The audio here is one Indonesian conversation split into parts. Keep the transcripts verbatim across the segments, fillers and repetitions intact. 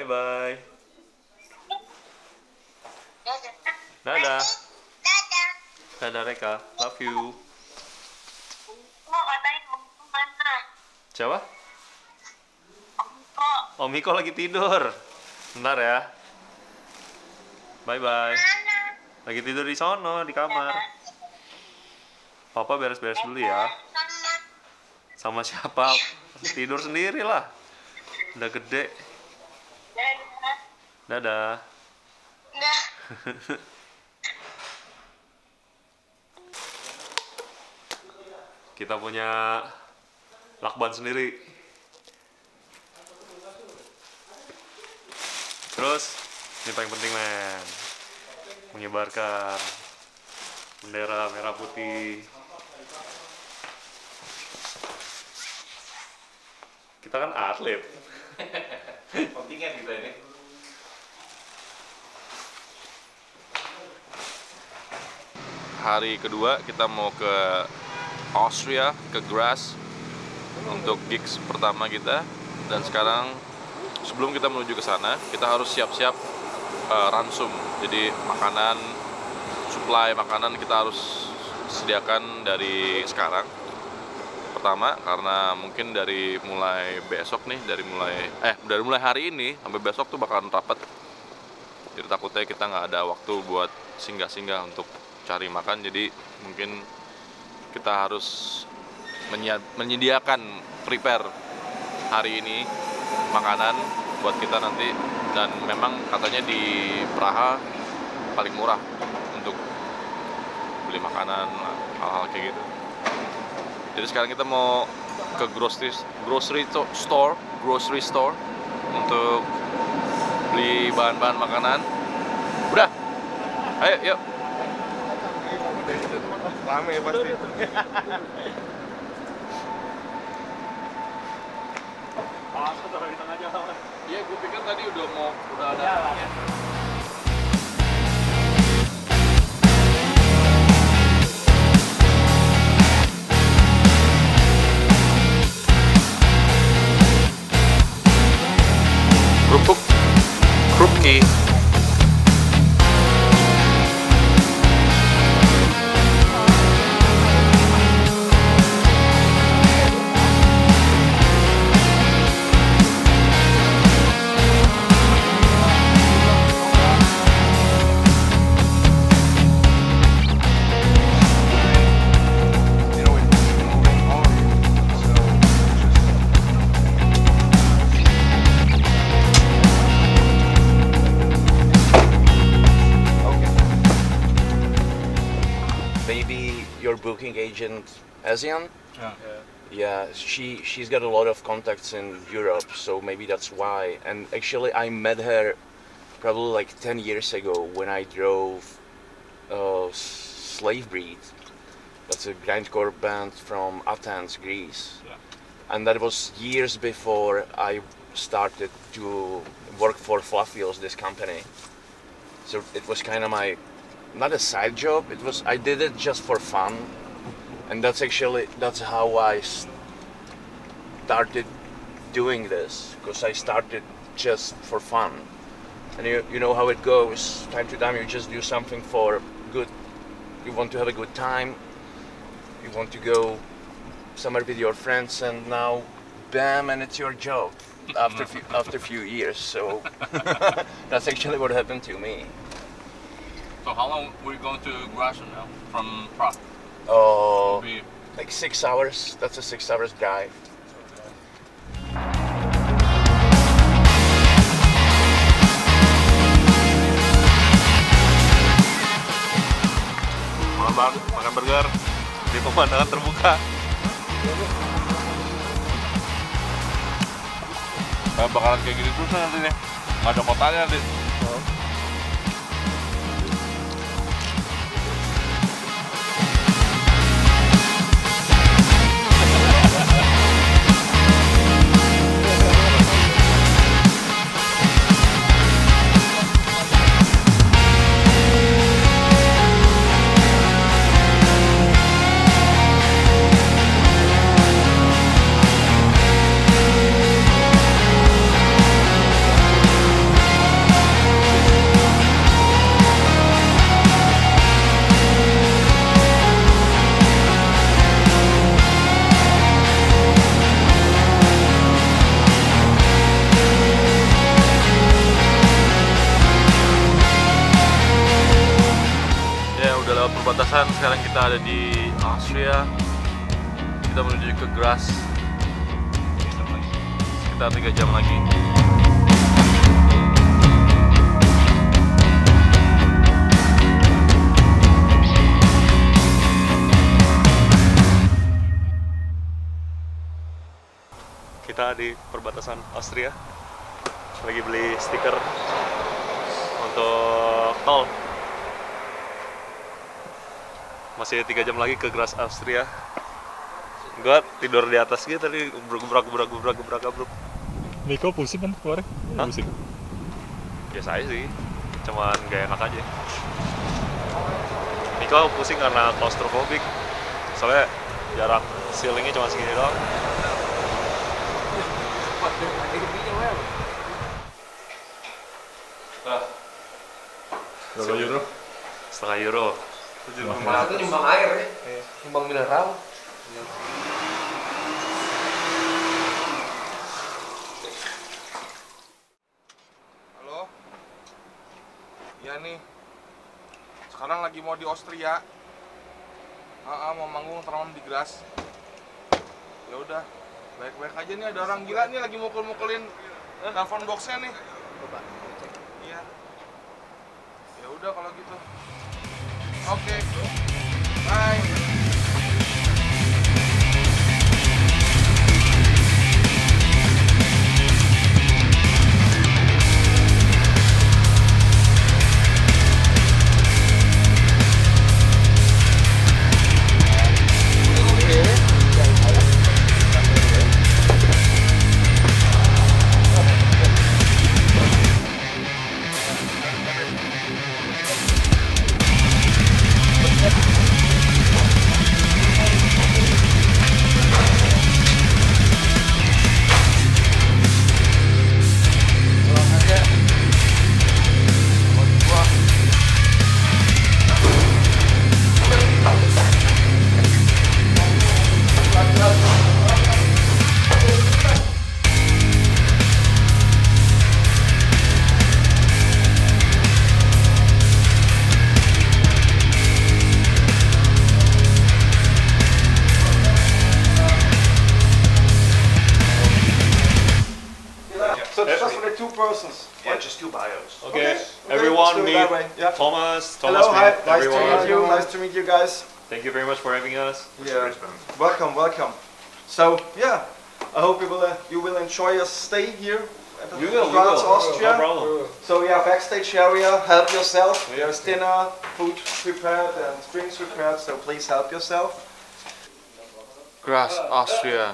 Bye-bye. Dadah. Dadah. Dadah Reka. Love you. Mau katanya mau kemana? Siapa? Kok Om Iko lagi tidur. Bentar ya. Bye-bye. mana? Lagi tidur di sono, di kamar. Papa beres-beres dulu ya. Sama Sama siapa? Tidur sendiri lah. Udah gede. dadah. Dadah. Nah, Kita punya lakban sendiri. Terus, ini paling penting men, menyebarkan bendera merah putih. Kita kan atlet. Kontingen kita ini. Hari kedua kita mau ke Austria, ke Graz untuk gigs pertama kita. Dan sekarang sebelum kita menuju ke sana, kita harus siap-siap uh, ransum. Jadi makanan, suplai makanan kita harus sediakan dari sekarang. Pertama karena mungkin dari mulai besok nih, dari mulai eh dari mulai hari ini sampai besok tuh bakalan rapat. Jadi takutnya kita nggak ada waktu buat singgah-singgah untuk cari makan. Jadi mungkin kita harus menyediakan prepare hari ini makanan buat kita nanti. Dan memang katanya di Praha paling murah untuk beli makanan, hal-hal kayak gitu. Jadi sekarang kita mau ke grocery grocery store, grocery store untuk beli bahan-bahan makanan. Udah, ayo yuk. Rame pasti. Iya, gue pikir tadi udah mau udah ada. Kerupuk, krupki. Maybe your booking agent, Asian? Yeah. Yeah, she she's got a lot of contacts in Europe, so maybe that's why. And actually, I met her probably like ten years ago when I drove uh, Slave Breed. That's a grindcore band from Athens, Greece. Yeah. And that was years before I started to work for Fluffios, this company. So it was kind of my, not a side job, it was, I did it just for fun. And that's actually, that's how I started doing this, because I started just for fun. And you, you know how it goes, time to time you just do something for good, you want to have a good time, you want to go somewhere with your friends, and now, bam, and it's your job after few, after a few years. So that's actually what happened to me. So how long were you going to Graz now from Prague? Oh, Maybe like six hours. That's a six hours drive. Makan bang, makan burger di pemandangan terbuka. Eh, bakalan kayak gini terus nanti nih, nggak ada kotanya nanti. perbatasan. Sekarang kita ada di Austria. Kita menuju ke Graz. Sekitar tiga jam lagi. Kita di perbatasan Austria lagi beli stiker untuk tol. Masih tiga jam lagi ke Graz, Austria. Gua tidur di atas gitu tadi, gebrak gebrak gebrak gebrak gebrak. Miko pusing kan kemarin? Hah? Pusing. Biasa aja sih, cuman gak enak aja. Miko pusing karena claustrophobic, soalnya jarak ceilingnya cuma segini doang. Nah, Berapa euro? Setengah euro. Mahal itu nyumbang air ya, nyumbang mineral. halo. Iya nih. Sekarang lagi mau di Austria. Ah, mau manggung terawon di Graz. Ya udah, baik-baik aja nih, ada orang gila nih lagi mukul-mukulin telepon boxnya nih. Coba cek. Iya. Ya udah kalau gitu. Oke. Bye. So just for the two persons. Yeah, just two bios. Okay. Okay, everyone let's do it meet that way. Yeah. Thomas. Thomas Hello, hi. meet Nice everyone. to meet you. Nice to meet you guys. Thank you very much for having us. Yeah. Welcome, welcome. So yeah, I hope you will uh, you will enjoy your stay here at We will, we Graz, will. Austria. No problem. So yeah, backstage area. Help yourself. There's dinner, food prepared, and drinks prepared. So please help yourself. Graz, Austria.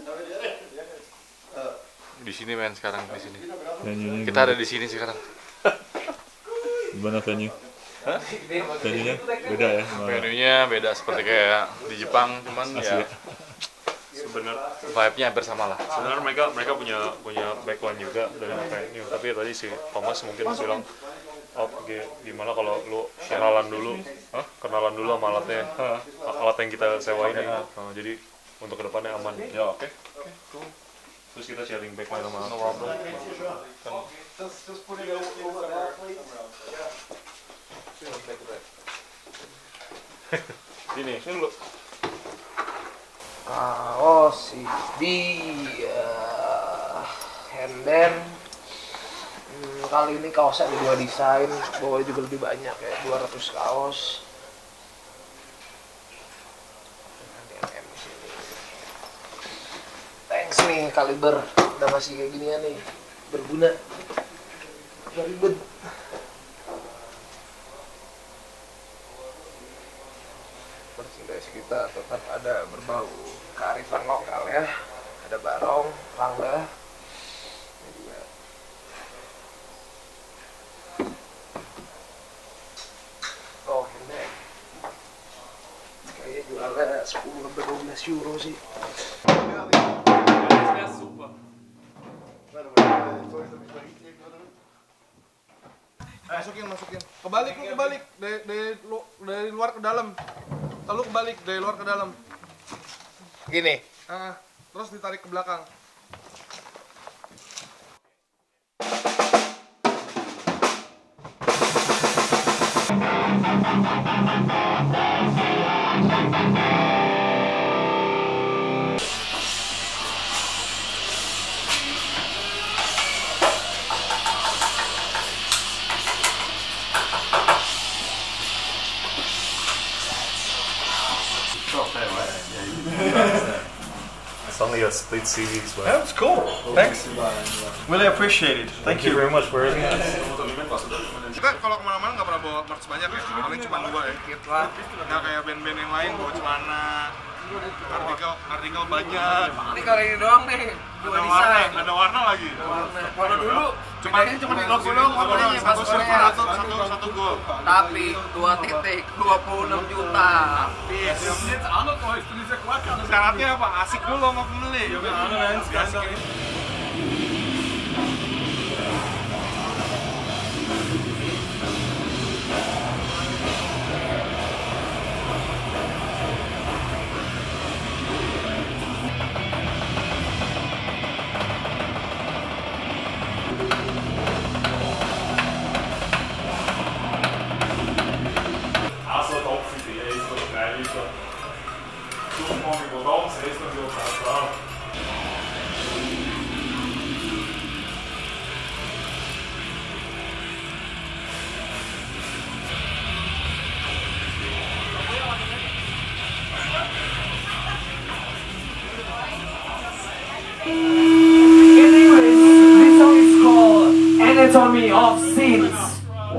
Di sini men sekarang di sini. Venue-nya Kita ada di sini sekarang. gimana venue? Venue-nya beda ya? sama- Menunya beda seperti kayak di Jepang, cuman ya Sebenarnya vibe-nya hampir sama lah. sebenarnya mereka mereka punya punya background juga dari venue, tapi tadi si Thomas mungkin bilang, oh gi- gimana kalau lu kenalan dulu, Hah? kenalan dulu sama alatnya, alat yang kita sewain nih. Nah, jadi untuk kedepannya aman. Ya oke. Terus kita sharing background sama no problem. Just, just put it over, over there, please. Sini, sini lu. Kaos dia, and then hmm, kali ini kaosnya ada dua desain, bawahnya juga lebih banyak ya, dua ratus kaos. Dengan M sini. Thanks nih Kaliber, udah masih kayak ginian nih, berguna, gak ribet. Merchandise kita tetap ada berbau kearifan lokal ya, ada barong, rangga, ini juga. Oh, handbag. Kayaknya jualnya sepuluh sampai dua belas euro sih. Masukin, masukin. Kebalik lu, kebalik dari dari, lu, dari luar ke dalam. Lalu kebalik dari luar ke dalam. Gini. Ah, terus ditarik ke belakang. Thank you. only a split series, but That's cool. Thanks. Really appreciate it. Thank you. very much for having us. Kita kalau kemana-mana nggak pernah bawa merch banyak ya, paling cuma dua ya. Nggak kayak band-band yang lain bawa celana, artikel, artikel banyak. Ini kali ini doang nih, dua Ada warna, desain. ada warna lagi. Kalau dulu Cuma cuma di logo doang, warnanya satu silver, satu satu satu gold. tapi dua titik dua puluh enam juta. Syaratnya apa? Asik dulu sama pembeli. Asik ini. Also top für die Eis oder drei Liter. Super, wir wollen es essen, wir wollen es auch. Anyways, this song is called Anatomy of Sins.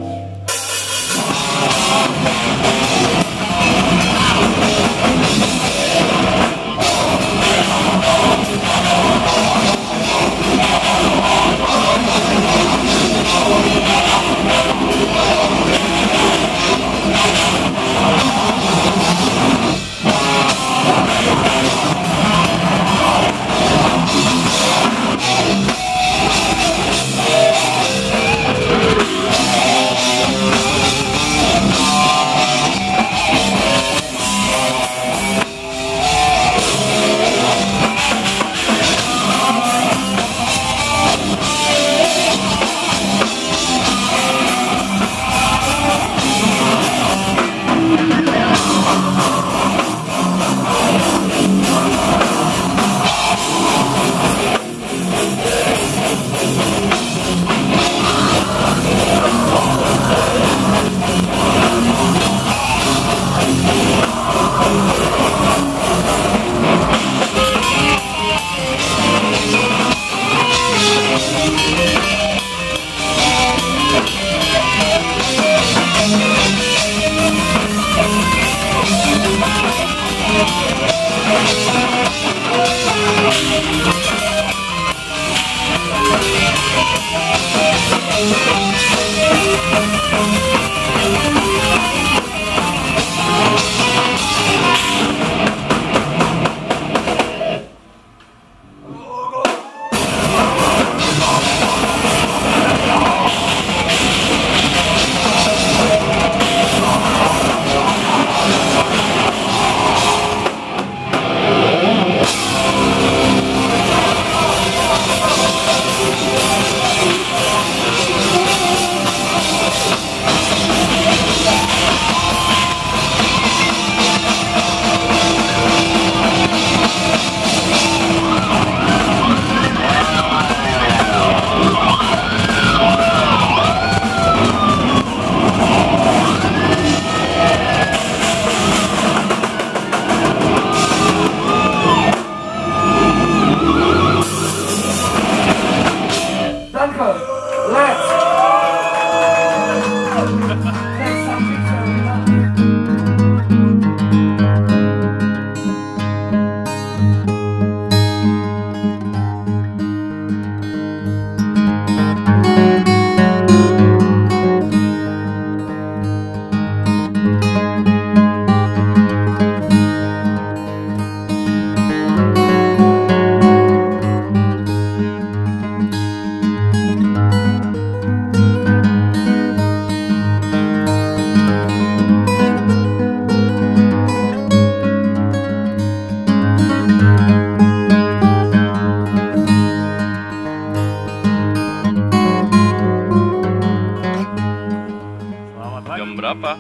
Jam berapa?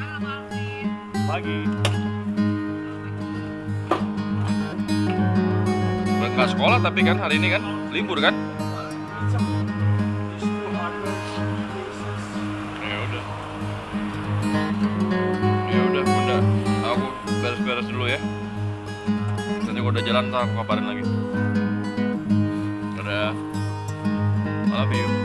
Pagi. Nggak sekolah tapi kan hari ini kan libur kan? Ya udah. Ya udah, bunda. Aku beres-beres dulu ya. Nanti kalau udah jalan tak aku kabarin lagi. love you.